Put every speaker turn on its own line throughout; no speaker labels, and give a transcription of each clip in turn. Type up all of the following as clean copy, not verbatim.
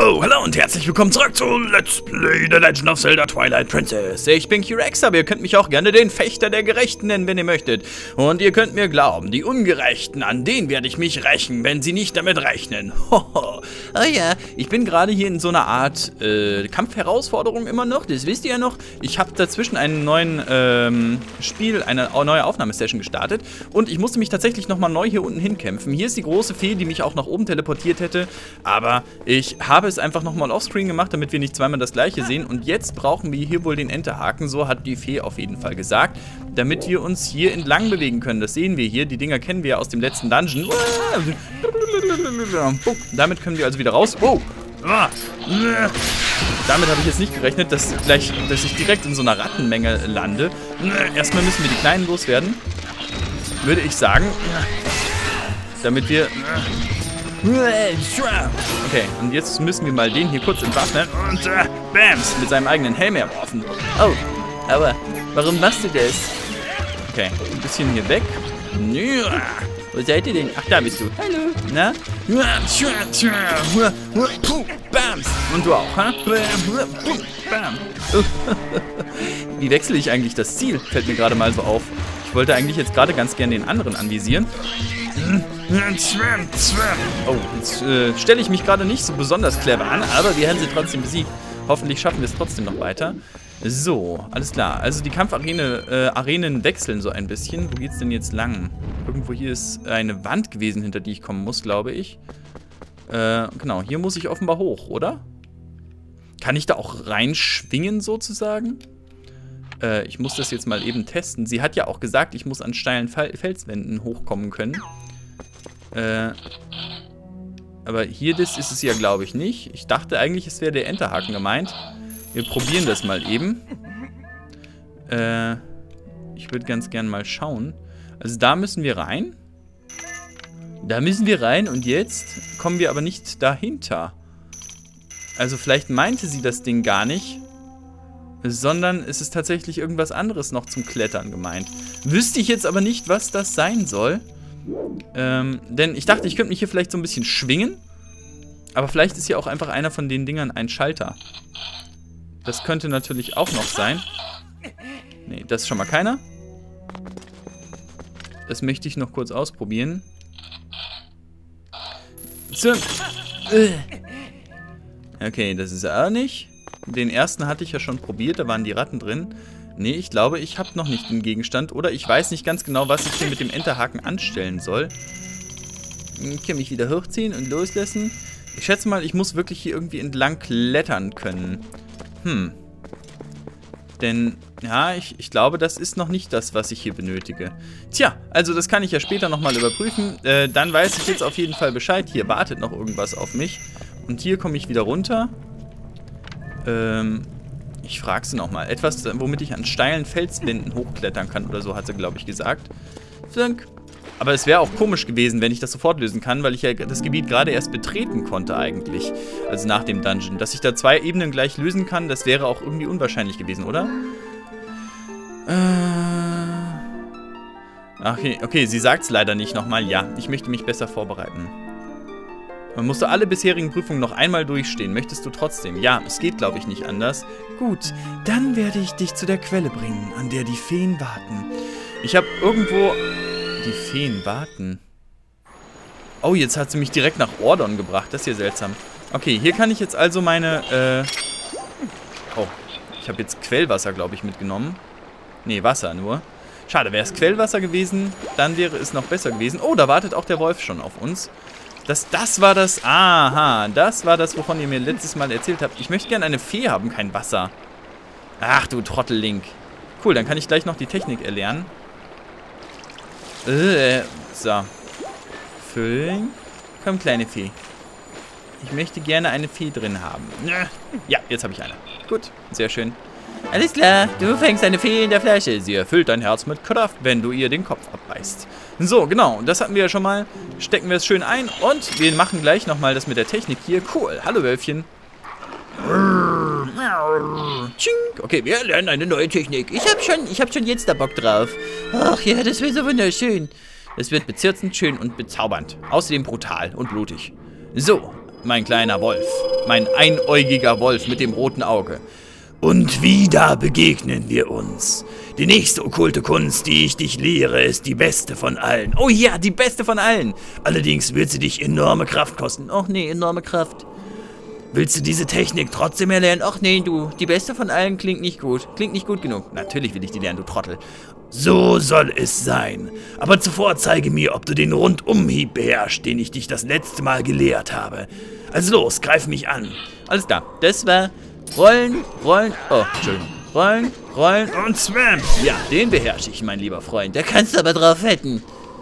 Yo, hallo und herzlich willkommen zurück zu Let's Play The Legend of Zelda Twilight Princess. Ich bin Q-Rex, aber ihr könnt mich auch gerne den Fechter der Gerechten nennen, wenn ihr möchtet. Und ihr könnt mir glauben, die Ungerechten, an denen werde ich mich rächen, wenn sie nicht damit rechnen. Hoho. Oh ja, ich bin gerade hier in so einer Art Kampfherausforderung immer noch, das wisst ihr ja noch. Ich habe dazwischen einen neuen eine neue Aufnahmesession gestartet und ich musste mich tatsächlich nochmal neu hier unten hinkämpfen. Hier ist die große Fee, die mich auch nach oben teleportiert hätte, aber ich habe es einfach nochmal offscreen gemacht, damit wir nicht zweimal das gleiche sehen. Und jetzt brauchen wir hier wohl den Enterhaken, so hat die Fee auf jeden Fall gesagt, damit wir uns hier entlang bewegen können. Das sehen wir hier, die Dinger kennen wir ja aus dem letzten Dungeon. Damit können wir also wieder raus. Wow. Damit habe ich jetzt nicht gerechnet, dass ich direkt in so einer Rattenmenge lande. Erstmal müssen wir die Kleinen loswerden, würde ich sagen, damit wir... Okay, und jetzt müssen wir mal den hier kurz entwaffnen und Bams, mit seinem eigenen Helm erworfen. Oh, aber warum machst du das? Okay, ein bisschen hier weg. Wo seid ihr denn? Ach, da bist du. Hallo. Na? Bams. Und du auch, ha? Bam. Wie wechsle ich eigentlich das Ziel? Fällt mir gerade mal so auf. Ich wollte eigentlich jetzt gerade ganz gerne den anderen anvisieren. Oh, jetzt stelle ich mich gerade nicht so besonders clever an, aber wir haben sie trotzdem besiegt. Hoffentlich schaffen wir es trotzdem noch weiter. So, alles klar. Also die Arenen wechseln so ein bisschen. Wo geht's denn jetzt lang? Irgendwo hier ist eine Wand gewesen, hinter die ich kommen muss, glaube ich. Genau, hier muss ich offenbar hoch, oder? Kann ich da auch reinschwingen sozusagen? Ich muss das jetzt mal eben testen. Sie hat ja auch gesagt, ich muss an steilen Felswänden hochkommen können. Aber hier ist es ja, glaube ich, nicht. Ich dachte eigentlich, es wäre der Enterhaken gemeint. Wir probieren das mal eben. Ich würde ganz gern mal schauen. Also da müssen wir rein. Da müssen wir rein und jetzt kommen wir aber nicht dahinter. Also vielleicht meinte sie das Ding gar nicht, sondern es ist tatsächlich irgendwas anderes noch zum Klettern gemeint. Wüsste ich jetzt aber nicht, was das sein soll. Denn ich dachte, ich könnte mich hier vielleicht so ein bisschen schwingen. Aber vielleicht ist hier auch einfach einer von den Dingern ein Schalter. Das könnte natürlich auch noch sein. Nee, das ist schon mal keiner. Das möchte ich noch kurz ausprobieren. Okay, das ist er auch nicht. Den ersten hatte ich ja schon probiert, da waren die Ratten drin. Nee, ich glaube, ich habe noch nicht den Gegenstand. Oder ich weiß nicht ganz genau, was ich hier mit dem Enterhaken anstellen soll. Ich kann mich wieder hochziehen und loslassen. Ich schätze mal, ich muss wirklich hier irgendwie entlang klettern können. Denn, ja, ich glaube, das ist noch nicht das, was ich hier benötige. Tja, also das kann ich ja später nochmal überprüfen. Dann weiß ich jetzt auf jeden Fall Bescheid. Hier wartet noch irgendwas auf mich. Und hier komme ich wieder runter. Ich frage sie nochmal. Etwas, womit ich an steilen Felswänden hochklettern kann oder so, hat sie, glaube ich, gesagt. Aber es wäre auch komisch gewesen, wenn ich das sofort lösen kann, weil ich ja das Gebiet gerade erst betreten konnte eigentlich. Also nach dem Dungeon. Dass ich da 2 Ebenen gleich lösen kann, das wäre auch irgendwie unwahrscheinlich gewesen, oder? Okay, sie sagt es leider nicht nochmal. Ja, ich möchte mich besser vorbereiten. Man musste alle bisherigen Prüfungen noch einmal durchstehen. Möchtest du trotzdem? Ja, es geht, glaube ich, nicht anders. Gut, dann werde ich dich zu der Quelle bringen, an der die Feen warten. Ich habe irgendwo... Die Feen warten. Oh, jetzt hat sie mich direkt nach Ordon gebracht. Das ist ja seltsam. Okay, hier kann ich jetzt also meine... Oh, ich habe jetzt Quellwasser, glaube ich, mitgenommen. Nee, Wasser nur. Schade, wäre es Quellwasser gewesen, dann wäre es noch besser gewesen. Oh, da wartet auch der Wolf schon auf uns. Das war das... Aha, das war das, wovon ihr mir letztes Mal erzählt habt. Ich möchte gerne eine Fee haben, kein Wasser. Ach, du Trottel, Link. Cool, dann kann ich gleich noch die Technik erlernen. So. Füllen. Komm, kleine Fee. Ich möchte gerne eine Fee drin haben. Ja, jetzt habe ich eine. Gut, sehr schön. Alles klar, du fängst eine Fee in der Flasche. Sie erfüllt dein Herz mit Kraft, wenn du ihr den Kopf abbeißt. So, genau, das hatten wir ja schon mal. Stecken wir es schön ein und wir machen gleich nochmal das mit der Technik hier. Cool, hallo Wölfchen. Okay, wir lernen eine neue Technik. Ich hab schon jetzt da Bock drauf. Ach ja, das wird so wunderschön. Es wird bezirzend, schön und bezaubernd. Außerdem brutal und blutig. So, mein kleiner Wolf. mein einäugiger Wolf mit dem roten Auge.
Und wieder begegnen wir uns. Die nächste okkulte Kunst, die ich dich lehre, ist die beste von allen.
Oh ja, die beste von allen.
Allerdings wird sie dich enorme Kraft kosten.
Och nee, enorme Kraft.
Willst du diese Technik trotzdem erlernen?
Och nee, du, die beste von allen klingt nicht gut. Klingt nicht gut genug. Natürlich will ich die lernen, du Trottel.
So soll es sein. Aber zuvor zeige mir, ob du den Rundumhieb beherrschst, den ich dich das letzte Mal gelehrt habe. Also los, greif mich an.
Alles klar, das war Rollen, Rollen, oh, Entschuldigung. Rollen, Rollen
und Swam.
Ja, den beherrsche ich, mein lieber Freund. Da kannst du aber drauf wetten.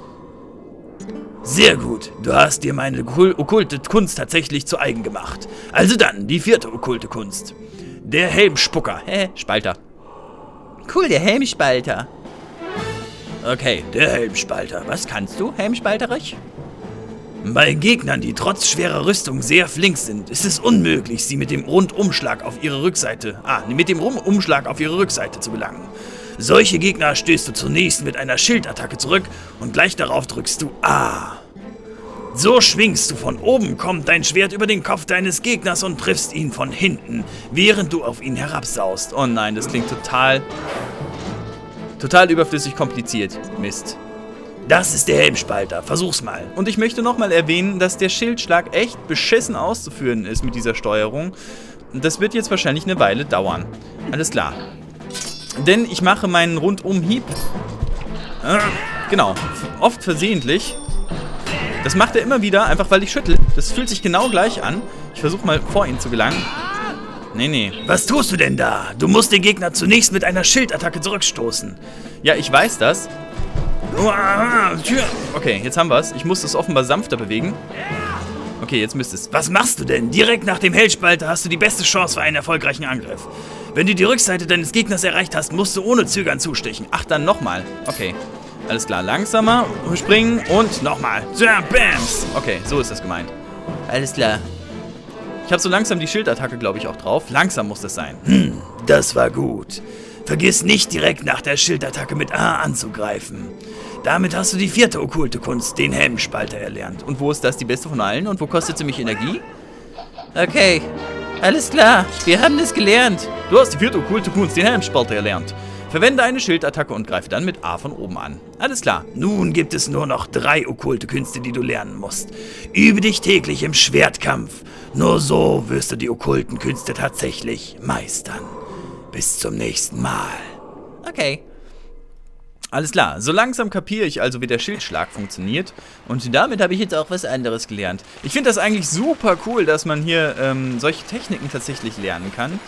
Sehr gut. Du hast dir meine okkulte Kunst tatsächlich zu eigen gemacht. Also dann, die 4. okkulte Kunst. Der Helmspucker.
Spalter. Cool, der Helmspalter.
Okay, der Helmspalter.
Was kannst du, Helmspalterich?
Bei Gegnern, die trotz schwerer Rüstung sehr flink sind, ist es unmöglich, sie mit dem Rundumschlag auf ihre Rückseite zu gelangen. Solche Gegner stößt du zunächst mit einer Schildattacke zurück und gleich darauf drückst du A. So schwingst du von oben, kommt dein Schwert über den Kopf deines Gegners und triffst ihn von hinten, während du auf ihn herabsaust.
Oh nein, das klingt total überflüssig kompliziert. Mist.
Das ist der Helmspalter. Versuch's mal.
Und ich möchte nochmal erwähnen, dass der Schildschlag echt beschissen auszuführen ist mit dieser Steuerung. Das wird jetzt wahrscheinlich eine Weile dauern. Alles klar. Denn ich mache meinen Rundumhieb. Genau. Oft versehentlich. Das macht er immer wieder, einfach weil ich schüttel. Das fühlt sich genau gleich an. Ich versuche mal vor ihn zu gelangen. Nee.
Was tust du denn da? Du musst den Gegner zunächst mit einer Schildattacke zurückstoßen.
Ja, ich weiß das. Okay, jetzt haben wir es. Ich muss es offenbar sanfter bewegen. Okay, jetzt müsste es.
Was machst du denn? Direkt nach dem Helmspalter hast du die beste Chance für einen erfolgreichen Angriff. Wenn du die Rückseite deines Gegners erreicht hast, musst du ohne Zögern zustechen.
Ach, dann nochmal. Okay. Alles klar, langsamer, springen und nochmal.
Bams!
Okay, so ist das gemeint. Alles klar. Ich habe so langsam die Schildattacke, glaube ich, auch drauf. Langsam muss das sein.
Das war gut. Vergiss nicht, direkt nach der Schildattacke mit A anzugreifen. Damit hast du die 4. okkulte Kunst, den Helmspalter, erlernt.
Und wo ist das die beste von allen? Und wo kostet sie mich Energie? Okay, alles klar. Wir haben das gelernt. Du hast die 4. okkulte Kunst, den Helmspalter, erlernt. Verwende eine Schildattacke und greife dann mit A von oben an. Alles klar.
Nun gibt es nur noch 3 okkulte Künste, die du lernen musst. Übe dich täglich im Schwertkampf. Nur so wirst du die okkulten Künste tatsächlich meistern. Bis zum nächsten Mal.
Okay. Alles klar, so langsam kapiere ich also, wie der Schildschlag funktioniert. Und damit habe ich jetzt auch was anderes gelernt. Ich finde das eigentlich super cool, dass man hier solche Techniken tatsächlich lernen kann.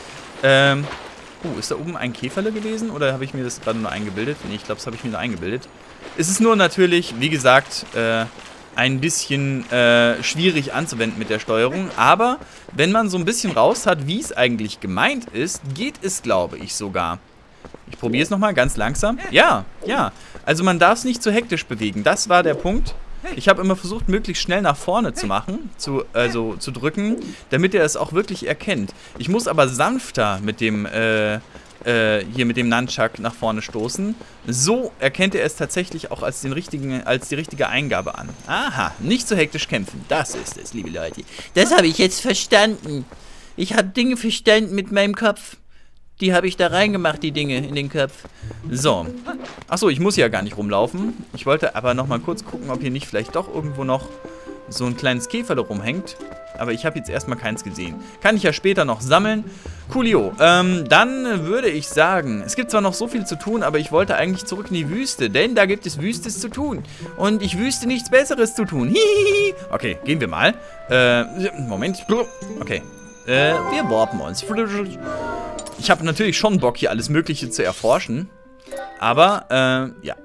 Ist da oben ein Käferle gewesen? Oder habe ich mir das gerade nur eingebildet? Nee, ich glaube, das habe ich mir nur eingebildet. Es ist nur natürlich, wie gesagt, ein bisschen schwierig anzuwenden mit der Steuerung. Aber wenn man so ein bisschen raus hat, wie es eigentlich gemeint ist, geht es, glaube ich, sogar. Ich probiere es nochmal ganz langsam. Ja. Also man darf es nicht zu hektisch bewegen. Das war der Punkt. Ich habe immer versucht, möglichst schnell nach vorne zu machen, zu drücken, damit er es auch wirklich erkennt. Ich muss aber sanfter mit dem, hier mit dem Nunchuck nach vorne stoßen. So erkennt er es tatsächlich auch als die richtige Eingabe an. Aha, nicht zu hektisch kämpfen. Das ist es, liebe Leute. Das habe ich jetzt verstanden. Ich habe Dinge verstanden mit meinem Kopf. Die habe ich da reingemacht, die Dinge in den Kopf. So. Achso, ich muss ja gar nicht rumlaufen. Ich wollte aber nochmal kurz gucken, ob hier nicht vielleicht doch irgendwo noch so ein kleines Käferle rumhängt. Aber ich habe jetzt erstmal keins gesehen. Kann ich ja später noch sammeln. Coolio. Dann würde ich sagen, es gibt zwar noch so viel zu tun, aber ich wollte eigentlich zurück in die Wüste. Denn da gibt es Wüstes zu tun. Und ich wüsste nichts Besseres zu tun. Hihihi. Okay, gehen wir mal. Moment. Okay. Wir warpen uns. Ich habe natürlich schon Bock, hier alles Mögliche zu erforschen. Aber, ja.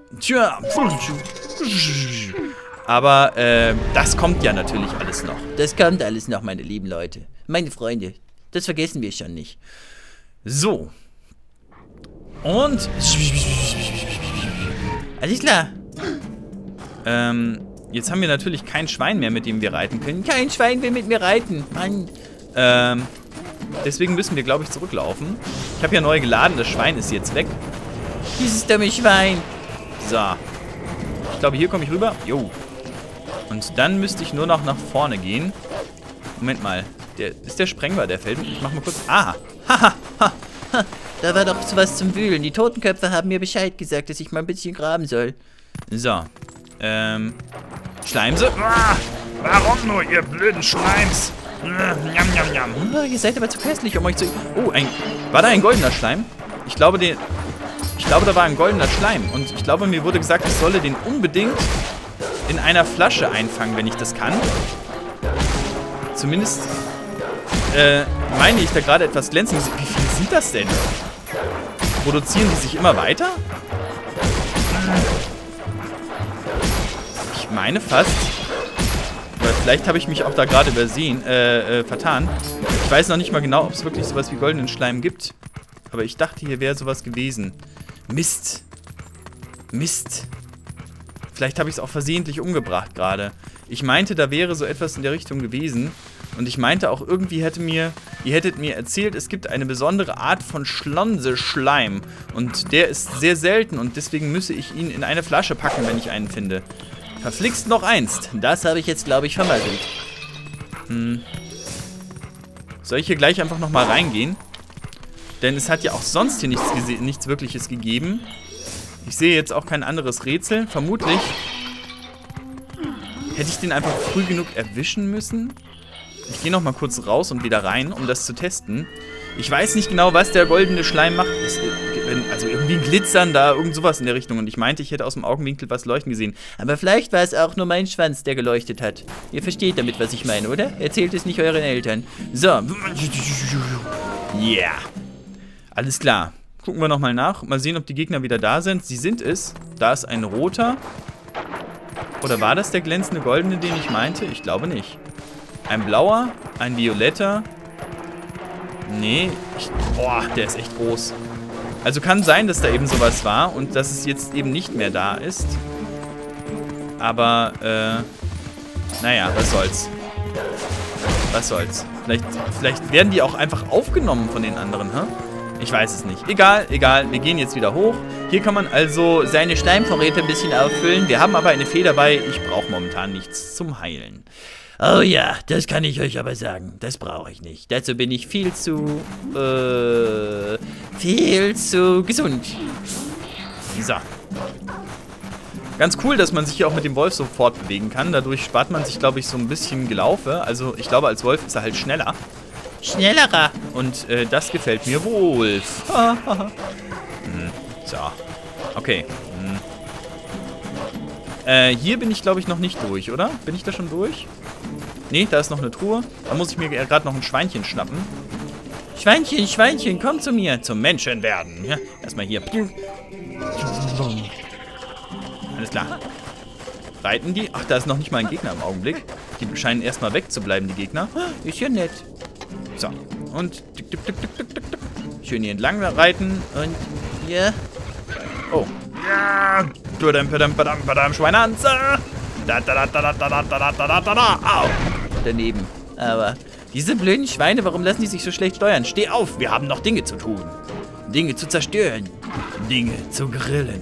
Aber, das kommt ja natürlich alles noch. Das kommt alles noch, meine lieben Leute. Meine Freunde. Das vergessen wir schon nicht. So. Und. Alles klar. Jetzt haben wir natürlich kein Schwein mehr, mit dem wir reiten können. Kein Schwein will mit mir reiten. Mann. Deswegen müssen wir, glaube ich, zurücklaufen. Ich habe ja neu geladen, das Schwein ist jetzt weg. Dieses dumme Schwein. So. Ich glaube, hier komme ich rüber. Jo. Und dann müsste ich nur noch nach vorne gehen. Moment mal. Ist der sprengbar, der fällt. Ich mach mal kurz. Ah! Haha! Ha.
Da war doch sowas zum Wühlen. Die Totenköpfe haben mir Bescheid gesagt, dass ich mal ein bisschen graben soll.
So. Schleimse.
Ah, warum nur, ihr blöden Schleims? Njam, njam, njam.
Oh, ihr seid aber zu köstlich, um euch zu... Oh, war da ein goldener Schleim? Ich glaube, da war ein goldener Schleim. Und ich glaube, mir wurde gesagt, ich solle den unbedingt in einer Flasche einfangen, wenn ich das kann. Zumindest meine ich da gerade etwas glänzen. Wie viele sind das denn? Produzieren die sich immer weiter? Ich meine fast... Oder vielleicht habe ich mich auch da gerade vertan. Ich weiß noch nicht mal genau, ob es wirklich sowas wie goldenen Schleim gibt. Aber ich dachte, hier wäre sowas gewesen. Mist. Mist. Vielleicht habe ich es auch versehentlich umgebracht gerade. Ich meinte, da wäre so etwas in der Richtung gewesen. Und ich meinte auch, irgendwie ihr hättet mir erzählt, es gibt eine besondere Art von Schlonse-Schleim. Und der ist sehr selten und deswegen müsse ich ihn in eine Flasche packen, wenn ich einen finde. Verflixt noch einst. Das habe ich jetzt, glaube ich, vermasselt. Soll ich hier gleich einfach nochmal reingehen? Denn es hat ja auch sonst hier nichts Wirkliches gegeben. Ich sehe jetzt auch kein anderes Rätsel. Vermutlich hätte ich den einfach früh genug erwischen müssen. Ich gehe nochmal kurz raus und wieder rein, um das zu testen. Ich weiß nicht genau, was der goldene Schleim macht. Also irgendwie ein Glitzern da, irgend sowas in der Richtung. Und ich meinte, ich hätte aus dem Augenwinkel was leuchten gesehen.
Aber vielleicht war es auch nur mein Schwanz, der geleuchtet hat. Ihr versteht damit, was ich meine, oder? Erzählt es nicht euren Eltern. So.
Yeah. Alles klar. Gucken wir nochmal nach. Mal sehen, ob die Gegner wieder da sind. Sie sind es. Da ist ein roter. Oder war das der glänzende goldene, den ich meinte? Ich glaube nicht. Ein blauer, ein violetter. Nee. Boah, der ist echt groß. Also kann sein, dass da eben sowas war und dass es jetzt eben nicht mehr da ist. Aber, naja, was soll's. Was soll's. Vielleicht werden die auch einfach aufgenommen von den anderen, hä? Ich weiß es nicht. Egal, egal. Wir gehen jetzt wieder hoch. Hier kann man also seine Schleimvorräte ein bisschen auffüllen. Wir haben aber eine Fee dabei. Ich brauche momentan nichts zum Heilen.
Oh ja, das kann ich euch aber sagen. Das brauche ich nicht. Dazu bin ich viel zu gesund.
So. Ganz cool, dass man sich hier auch mit dem Wolf so fortbewegen kann. Dadurch spart man sich, glaube ich, so ein bisschen Gelaufe. Also ich glaube, als Wolf ist er halt schneller.
Schnellerer.
Und das gefällt mir wohl. So. Okay. Hier bin ich, glaube ich, noch nicht durch, oder? Bin ich da schon durch? Nee, da ist noch eine Truhe. Da muss ich mir gerade noch ein Schweinchen schnappen.
Schweinchen, Schweinchen, komm zu mir.
Zum Menschen werden. Ja, erstmal hier. Alles klar. Reiten die? Ach, da ist noch nicht mal ein Gegner im Augenblick. Die scheinen erstmal wegzubleiben, die Gegner.
Ist ja nett.
So. Und schön hier entlang reiten. Und
ja.
Oh. Ja. Schweinanzer. Au.
Daneben. Aber diese blöden Schweine, warum lassen die sich so schlecht steuern?
Steh auf, wir haben noch Dinge zu tun.
Dinge zu zerstören.
Dinge zu grillen.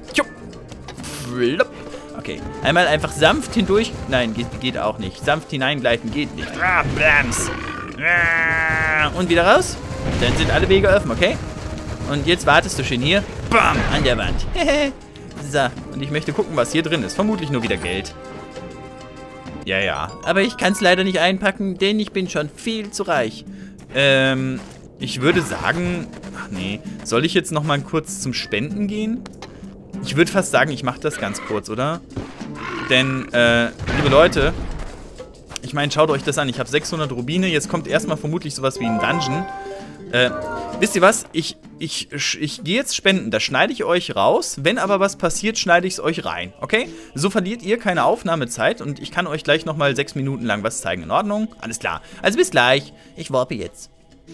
Okay, einmal einfach sanft hindurch. Nein, geht auch nicht. Sanft hineingleiten geht nicht.
Brems.
Und wieder raus. Dann sind alle Wege offen, okay? Und jetzt wartest du schön hier. Bam, an der Wand.
So, und ich möchte gucken, was hier drin ist. Vermutlich nur wieder Geld. Ja, ja.
Aber ich kann es leider nicht einpacken, denn ich bin schon viel zu reich.
Ich würde sagen... Ach nee. Soll ich jetzt nochmal kurz zum Spenden gehen? Ich würde fast sagen, ich mache das ganz kurz, oder? Denn, liebe Leute... Ich meine, schaut euch das an. Ich habe 600 Rubine. Jetzt kommt erstmal vermutlich sowas wie ein Dungeon. Wisst ihr was? Ich gehe jetzt spenden. Das schneide ich euch raus. Wenn aber was passiert, schneide ich es euch rein. Okay? So verliert ihr keine Aufnahmezeit und ich kann euch gleich nochmal 6 Minuten lang was zeigen. In Ordnung? Alles klar. Also bis gleich.
Ich warpe jetzt.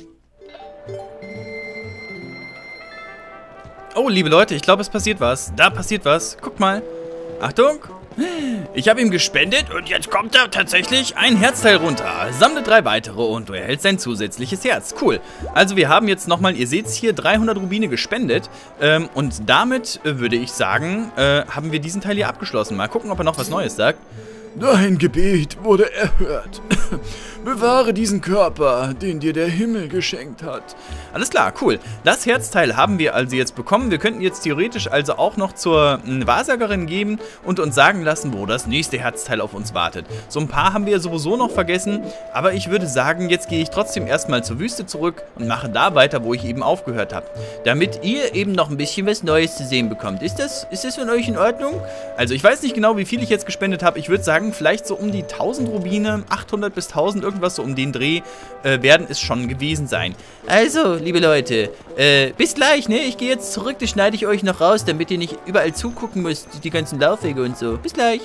Oh, liebe Leute, ich glaube, es passiert was. Da passiert was. Guckt mal. Achtung. Ich habe ihm gespendet und jetzt kommt da tatsächlich ein Herzteil runter. Sammle 3 weitere und du erhältst ein zusätzliches Herz. Cool. Also wir haben jetzt nochmal, ihr seht es hier, 300 Rubine gespendet. Und damit würde ich sagen, haben wir diesen Teil hier abgeschlossen. Mal gucken, ob er noch was Neues sagt.
Dein Gebet wurde erhört.
Bewahre diesen Körper, den dir der Himmel geschenkt hat. Alles klar, cool. Das Herzteil haben wir also jetzt bekommen. Wir könnten jetzt theoretisch also auch noch zur Wahrsagerin gehen und uns sagen lassen, wo das nächste Herzteil auf uns wartet. So ein paar haben wir sowieso noch vergessen, aber ich würde sagen, jetzt gehe ich trotzdem erstmal zur Wüste zurück und mache da weiter, wo ich eben aufgehört habe. Damit ihr eben noch ein bisschen was Neues zu sehen bekommt. Ist das von euch in Ordnung? Also ich weiß nicht genau, wie viel ich jetzt gespendet habe. Ich würde sagen, vielleicht so um die 1000 Rubine, 800 bis 1000, irgendwas so um den Dreh, werden es schon gewesen sein. Also, liebe Leute, bis gleich, ne? Ich gehe jetzt zurück, das schneide ich euch noch raus, damit ihr nicht überall zugucken müsst, die ganzen Laufwege und so. Bis gleich.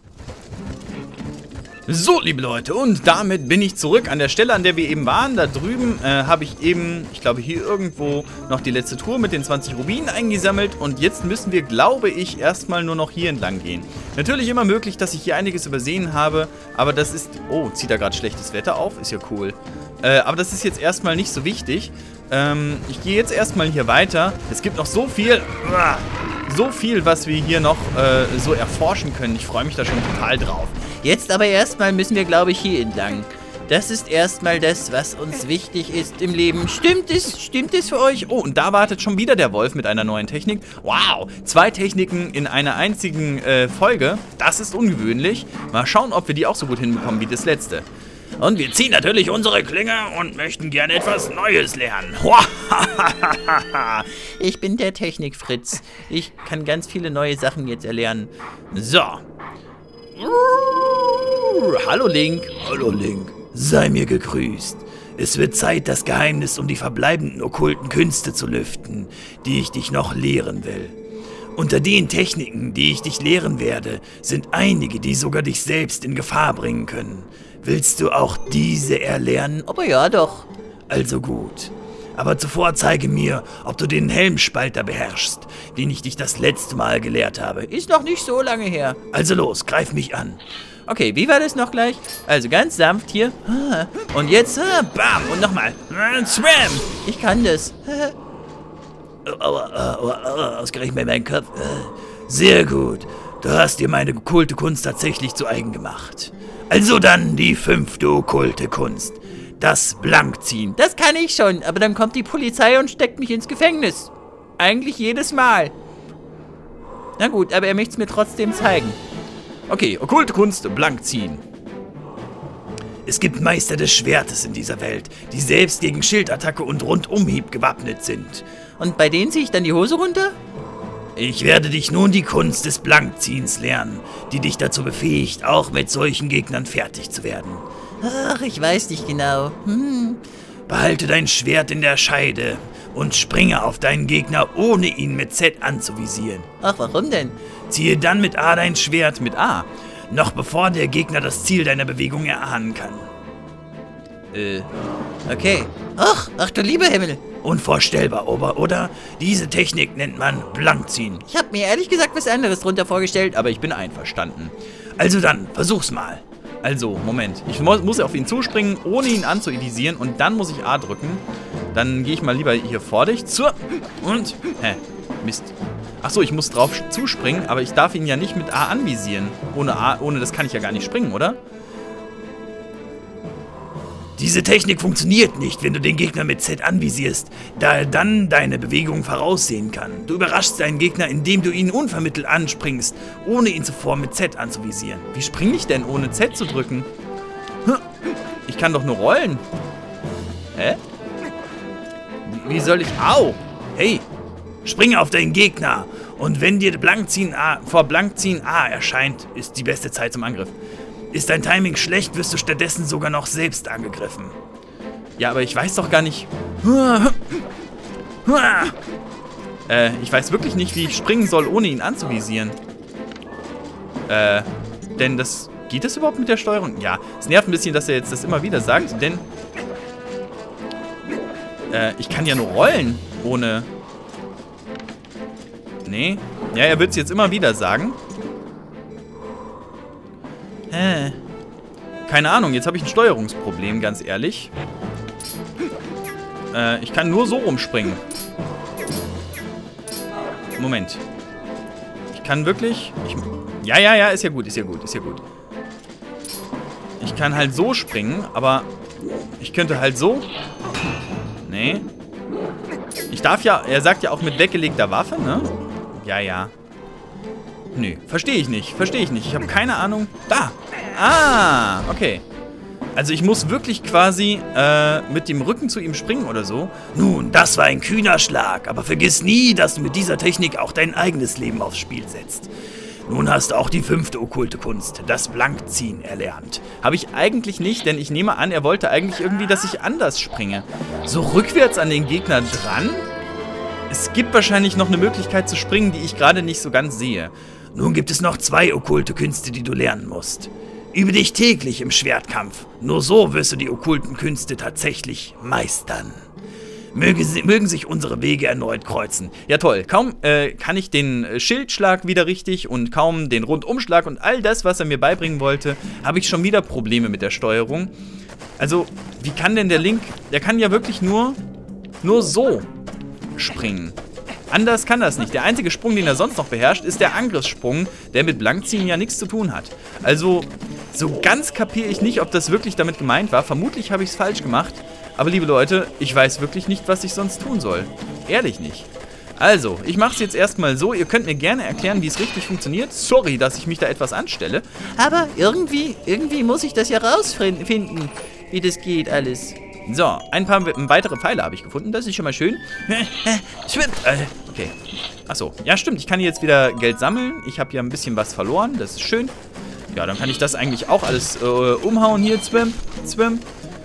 So, liebe Leute, und damit bin ich zurück an der Stelle, an der wir eben waren. Da drüben habe ich eben, ich glaube hier irgendwo, noch die letzte Tour mit den 20 Rubinen eingesammelt. Und jetzt müssen wir, glaube ich, erstmal nur noch hier entlang gehen. Natürlich immer möglich, dass ich hier einiges übersehen habe, aber das ist... Oh, zieht da gerade schlechtes Wetter auf? Ist ja cool. Aber das ist jetzt erstmal nicht so wichtig. Ich gehe jetzt erstmal hier weiter. Es gibt noch so viel... So viel, was wir hier noch so erforschen können. Ich freue mich da schon total drauf. Jetzt aber erstmal müssen wir, glaube ich, hier entlang. Das ist erstmal das, was uns wichtig ist im Leben. Stimmt es? Stimmt es für euch? Oh, und da wartet schon wieder der Wolf mit einer neuen Technik. Wow, 2 Techniken in einer einzigen Folge. Das ist ungewöhnlich. Mal schauen, ob wir die auch so gut hinbekommen wie das letzte. Und wir ziehen natürlich unsere Klinge und möchten gerne etwas Neues lernen. Ich bin der Technikfritz. Ich kann ganz viele neue Sachen jetzt erlernen. So. Hallo Link.
Hallo Link. Sei mir gegrüßt. Es wird Zeit, das Geheimnis um die verbleibenden okkulten Künste zu lüften, die ich dich noch lehren will. Unter den Techniken, die ich dich lehren werde, sind einige, die sogar dich selbst in Gefahr bringen können. Willst du auch diese erlernen?
Aber ja doch.
Also gut. Aber zuvor zeige mir, ob du den Helmspalter beherrschst, den ich dich das letzte Mal gelehrt habe.
Ist noch nicht so lange her.
Also los, greif mich an.
Okay, wie war das noch gleich? Also ganz sanft hier. Und jetzt, bam, und nochmal. Swam. Ich kann das.
Ausgerechnet bei meinem Kopf. Sehr gut. Du hast dir meine okkulte Kunst tatsächlich zu eigen gemacht. Also dann die 5. okkulte Kunst. Das Blankziehen.
Das kann ich schon, aber dann kommt die Polizei und steckt mich ins Gefängnis. Eigentlich jedes Mal. Na gut, aber er möchte es mir trotzdem zeigen.
Okay, okkulte Kunst, Blankziehen.
Es gibt Meister des Schwertes in dieser Welt, die selbst gegen Schildattacke und Rundumhieb gewappnet sind.
Und bei denen ziehe ich dann die Hose runter?
Ich werde dich nun die Kunst des Blankziehens lernen, die dich dazu befähigt, auch mit solchen Gegnern fertig zu werden.
Ach, ich weiß nicht genau.
Behalte dein Schwert in der Scheide und springe auf deinen Gegner, ohne ihn mit Z anzuvisieren.
Ach, warum denn?
Ziehe dann mit A dein Schwert
Mit A?
noch bevor der Gegner das Ziel deiner Bewegung erahnen kann.
Okay. Ach du lieber Himmel.
Unvorstellbar, oder? Diese Technik nennt man Blankziehen.
Ich habe mir ehrlich gesagt was anderes drunter vorgestellt,
Aber ich bin einverstanden.
Also dann, versuch's mal.
Also, Moment. Ich muss auf ihn zuspringen, ohne ihn anzuidisieren. Und dann muss ich A drücken. Dann gehe ich mal lieber hier vor dich. Und... Mist. Achso, ich muss drauf zuspringen, aber ich darf ihn ja nicht mit A anvisieren. Ohne das kann ich ja gar nicht springen, oder?
Diese Technik funktioniert nicht, wenn du den Gegner mit Z anvisierst, da er dann deine Bewegung voraussehen kann. Du überraschst deinen Gegner, indem du ihn unvermittelt anspringst, ohne ihn zuvor mit Z anzuvisieren.
Wie springe ich denn, ohne Z zu drücken? Ich kann doch nur rollen. Hä? Wie soll ich... Au!
Hey, springe auf deinen Gegner. Und wenn dir vor Blankziehen A erscheint, ist die beste Zeit zum Angriff. Ist dein Timing schlecht, wirst du stattdessen sogar noch selbst angegriffen.
Ja, aber ich weiß doch gar nicht... Ich weiß wirklich nicht, wie ich springen soll, ohne ihn anzuvisieren. Denn das... Geht das überhaupt mit der Steuerung? Ja, es nervt ein bisschen, dass er jetzt das immer wieder sagt, denn... ich kann ja nur rollen, ohne... Nee. Ja, er wird es jetzt immer wieder sagen. Keine Ahnung, jetzt habe ich ein Steuerungsproblem, ganz ehrlich. Ich kann nur so rumspringen. Moment. Ich kann wirklich... Ja, ist ja gut. kann halt so springen, aber ich könnte halt so. Nee. Ich darf ja, er sagt ja auch mit weggelegter Waffe, ne? Ja, ja. Nö, verstehe ich nicht. Ich habe keine Ahnung. Da! Ah, okay. Also ich muss wirklich quasi mit dem Rücken zu ihm springen oder so.
Nun, das war ein kühner Schlag, aber vergiss nie, dass du mit dieser Technik auch dein eigenes Leben aufs Spiel setzt. Nun hast du auch die 5. okkulte Kunst, das Blankziehen, erlernt.
Habe ich eigentlich nicht, denn ich nehme an, er wollte eigentlich irgendwie, dass ich anders springe. So rückwärts an den Gegner dran? Es gibt wahrscheinlich noch eine Möglichkeit zu springen, die ich gerade nicht so ganz sehe.
Nun gibt es noch 2 okkulte Künste, die du lernen musst. Übe dich täglich im Schwertkampf. Nur so wirst du die okkulten Künste tatsächlich meistern. Mögen sich unsere Wege erneut kreuzen.
Ja toll, kaum kann ich den Schildschlag wieder richtig und kaum den Rundumschlag und all das, was er mir beibringen wollte, habe ich schon wieder Probleme mit der Steuerung. Also, wie kann denn der Link, der kann ja wirklich nur so springen. Anders kann das nicht. Der einzige Sprung, den er sonst noch beherrscht, ist der Angriffssprung, der mit Blankziehen ja nichts zu tun hat. Also, so ganz kapiere ich nicht, ob das wirklich damit gemeint war. Vermutlich habe ich es falsch gemacht. Aber liebe Leute, ich weiß wirklich nicht, was ich sonst tun soll. Ehrlich nicht. Also, ich mache es jetzt erstmal so. Ihr könnt mir gerne erklären, wie es richtig funktioniert. Sorry, dass ich mich da etwas anstelle.
Aber irgendwie muss ich das ja rausfinden, wie das geht alles.
So, ein paar weitere Pfeile habe ich gefunden. Das ist schon mal schön. Okay. Achso, ja stimmt. Ich kann hier jetzt wieder Geld sammeln. Ich habe hier ein bisschen was verloren. Das ist schön. Ja, dann kann ich das eigentlich auch alles umhauen hier. Zwim.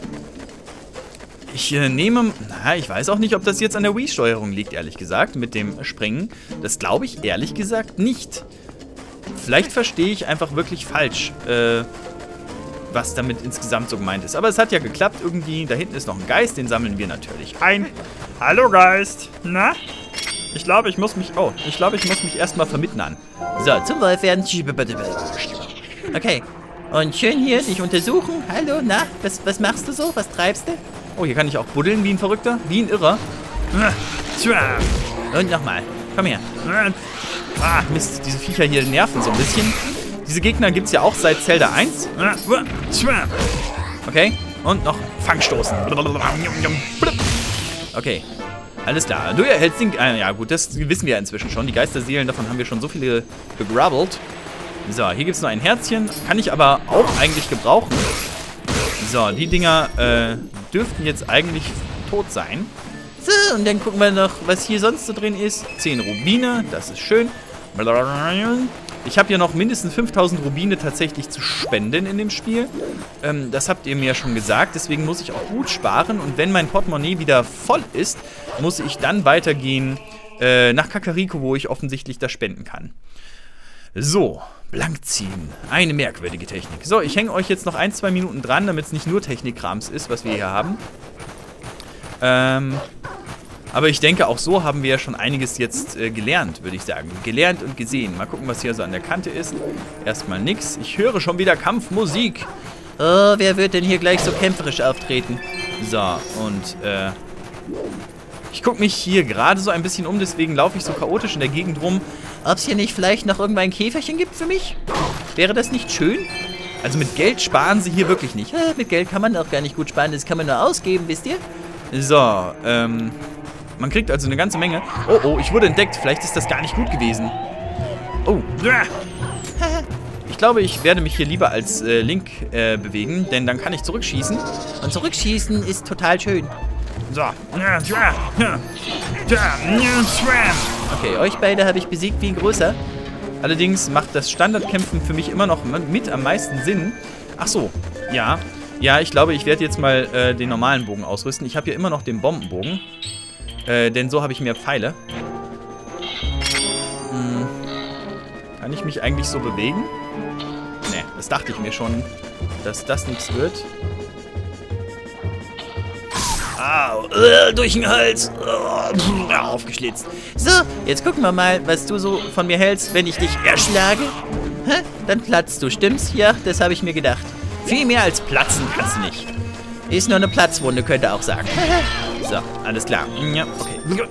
Ich nehme, ich weiß auch nicht, ob das jetzt an der Wii-Steuerung liegt, ehrlich gesagt, mit dem Springen. Das glaube ich ehrlich gesagt nicht. Vielleicht verstehe ich einfach wirklich falsch, was damit insgesamt so gemeint ist. Aber es hat ja geklappt irgendwie. Da hinten ist noch ein Geist, den sammeln wir natürlich ein. Hallo Geist, na? Ich glaube, ich muss mich erstmal vermitteln.
So, zum Wolf werden. Okay, und schön hier dich untersuchen. Hallo, na, was machst du so? Was treibst du?
Oh, hier kann ich auch buddeln wie ein Verrückter, wie ein Irrer. Und nochmal. Komm her. Ah, Mist, diese Viecher hier nerven so ein bisschen. Diese Gegner gibt es ja auch seit Zelda 1. Okay, und noch Fangstoßen. Okay, alles klar. Du erhältst den... ja gut, das wissen wir ja inzwischen schon. Die Geisterseelen, davon haben wir schon so viele gegrabbelt. So, hier gibt es noch ein Herzchen. Kann ich aber auch eigentlich gebrauchen. So, die Dinger dürften jetzt eigentlich tot sein.
So, und dann gucken wir noch, was hier sonst so drin ist. 10 Rubine, das ist schön.
Ich habe ja noch mindestens 5000 Rubine tatsächlich zu spenden in dem Spiel. Das habt ihr mir ja schon gesagt, deswegen muss ich auch gut sparen. Und wenn mein Portemonnaie wieder voll ist, muss ich dann weitergehen nach Kakariko, wo ich offensichtlich das spenden kann. So, Blankziehen. Eine merkwürdige Technik. So, ich hänge euch jetzt noch 1-2 Minuten dran, damit es nicht nur Technikkrams ist, was wir hier haben. Aber ich denke, auch so haben wir ja schon einiges jetzt gelernt, würde ich sagen. Gelernt und gesehen. Mal gucken, was hier so an der Kante ist. Erstmal nix. Ich höre schon wieder Kampfmusik.
Oh, wer wird denn hier gleich so kämpferisch auftreten?
So, und ich gucke mich hier gerade so ein bisschen um, deswegen laufe ich so chaotisch in der Gegend rum.
Ob es hier nicht vielleicht noch irgendwann ein Käferchen gibt für mich?
Wäre das nicht schön? Also mit Geld sparen sie hier wirklich nicht.
Mit Geld kann man auch gar nicht gut sparen, das kann man nur ausgeben, wisst ihr?
So, man kriegt also eine ganze Menge. Oh, oh, ich wurde entdeckt. Vielleicht ist das gar nicht gut gewesen. Oh. Ich glaube, ich werde mich hier lieber als Link bewegen, denn dann kann ich zurückschießen.
Und zurückschießen ist total schön.
So. Okay,
euch beide habe ich besiegt wie ein Größer.
Allerdings macht das Standardkämpfen für mich immer noch mit am meisten Sinn. Ach so, ja. Ja, ich glaube, ich werde jetzt mal den normalen Bogen ausrüsten. Ich habe hier immer noch den Bombenbogen. Denn so habe ich mehr Pfeile. Kann ich mich eigentlich so bewegen? Ne, das dachte ich mir schon, dass das nichts wird.
Au, durch den Hals. Aufgeschlitzt.
So, jetzt gucken wir mal, was du so von mir hältst, wenn ich dich erschlage. Dann platzt du, stimmt's? Ja, das habe ich mir gedacht.
Viel mehr als platzen kannst du nicht.
Ist nur eine Platzwunde, könnte er auch sagen.
So, alles klar. Ja, okay.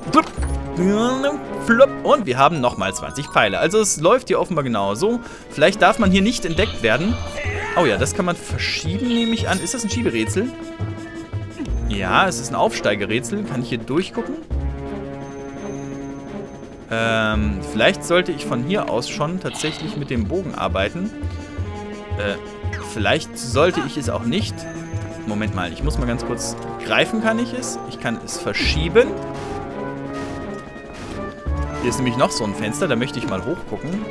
Und wir haben nochmal 20 Pfeile. Also es läuft hier offenbar genau so. Vielleicht darf man hier nicht entdeckt werden. Oh ja, das kann man verschieben, nehme ich an. Ist das ein Schieberätsel? Ja, es ist ein Aufsteigerätsel. Kann ich hier durchgucken? Vielleicht sollte ich von hier aus schon tatsächlich mit dem Bogen arbeiten. Vielleicht sollte ich es auch nicht. Moment mal, ich muss mal ganz kurz... Greifen kann ich es. Ich kann es verschieben. Hier ist nämlich noch so ein Fenster, da möchte ich mal hochgucken.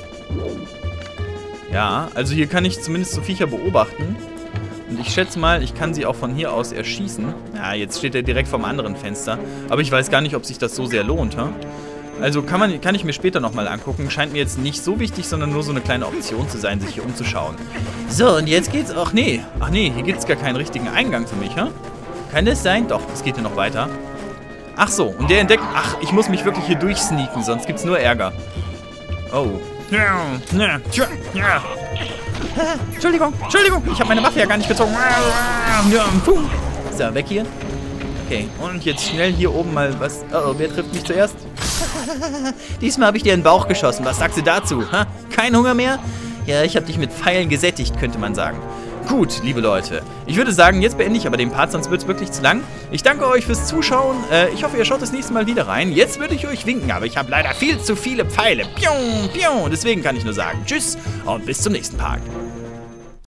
Ja, also hier kann ich zumindest so Viecher beobachten. Und ich schätze mal, ich kann sie auch von hier aus erschießen. Ja, jetzt steht er direkt vom anderen Fenster. Aber ich weiß gar nicht, ob sich das so sehr lohnt, ha? Also kann ich mir später nochmal angucken. Scheint mir jetzt nicht so wichtig, sondern nur so eine kleine Option zu sein, sich hier umzuschauen. So, und jetzt geht's... Ach nee, hier gibt's gar keinen richtigen Eingang für mich, ha? Kann das sein? Doch, es geht hier noch weiter. Ach so, und der entdeckt... Ach, ich muss mich wirklich hier durchsneaken, sonst gibt's nur Ärger. Oh. Entschuldigung, ich habe meine Waffe ja gar nicht gezogen. So, weg hier. Okay, und jetzt schnell hier oben mal was... Oh, wer trifft mich zuerst? Diesmal habe ich dir in den Bauch geschossen. Was sagst du dazu? Ha? Kein Hunger mehr? Ja, ich habe dich mit Pfeilen gesättigt, könnte man sagen. Gut, liebe Leute. Ich würde sagen, jetzt beende ich aber den Part, sonst wird es wirklich zu lang. Ich danke euch fürs Zuschauen. Ich hoffe, ihr schaut das nächste Mal wieder rein. Jetzt würde ich euch winken, aber ich habe leider viel zu viele Pfeile. Pium, pium. Deswegen kann ich nur sagen, tschüss und bis zum nächsten Part.